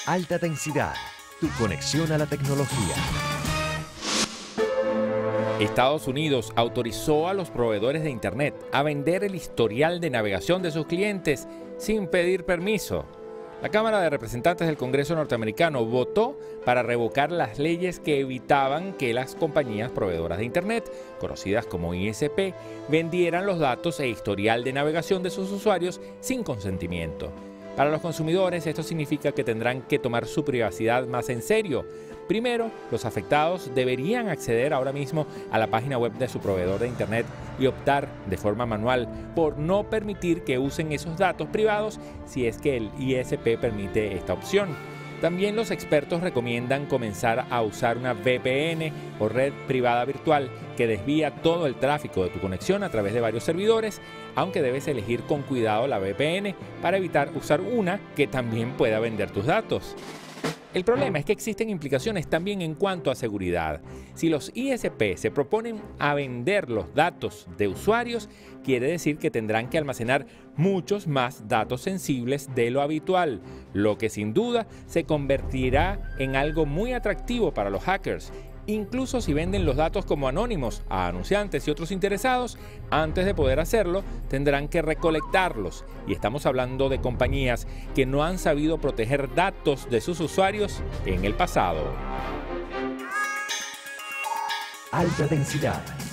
Alta densidad, tu conexión a la tecnología. Estados Unidos autorizó a los proveedores de Internet a vender el historial de navegación de sus clientes sin pedir permiso. La Cámara de Representantes del Congreso norteamericano votó para revocar las leyes que evitaban que las compañías proveedoras de Internet, conocidas como ISP, vendieran los datos e historial de navegación de sus usuarios sin consentimiento. Para los consumidores, esto significa que tendrán que tomar su privacidad más en serio. Primero, los afectados deberían acceder ahora mismo a la página web de su proveedor de Internet y optar de forma manual por no permitir que usen esos datos privados si es que el ISP permite esta opción. También los expertos recomiendan comenzar a usar una VPN o red privada virtual que desvía todo el tráfico de tu conexión a través de varios servidores, aunque debes elegir con cuidado la VPN para evitar usar una que también pueda vender tus datos. El problema es que existen implicaciones también en cuanto a seguridad. Si los ISP se proponen a vender los datos de usuarios, quiere decir que tendrán que almacenar muchos más datos sensibles de lo habitual, lo que sin duda se convertirá en algo muy atractivo para los hackers. Incluso si venden los datos como anónimos a anunciantes y otros interesados, antes de poder hacerlo, tendrán que recolectarlos. Y estamos hablando de compañías que no han sabido proteger datos de sus usuarios en el pasado. Alta densidad,